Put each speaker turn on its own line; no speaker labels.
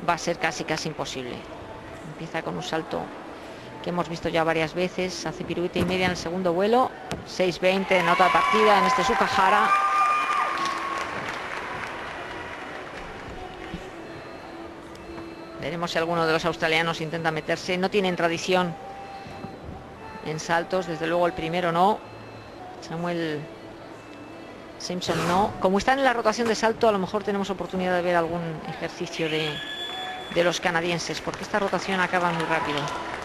va a ser casi imposible. Empieza con un salto que hemos visto ya varias veces, hace pirueta y media en el segundo vuelo, 6.20 nota de partida en este Sukahara. Veremos si alguno de los australianos intenta meterse. No tienen tradición en saltos, desde luego el primero no. Samuel Simpson no. Como están en la rotación de salto, a lo mejor tenemos oportunidad de ver algún ejercicio de los canadienses, porque esta rotación acaba muy rápido.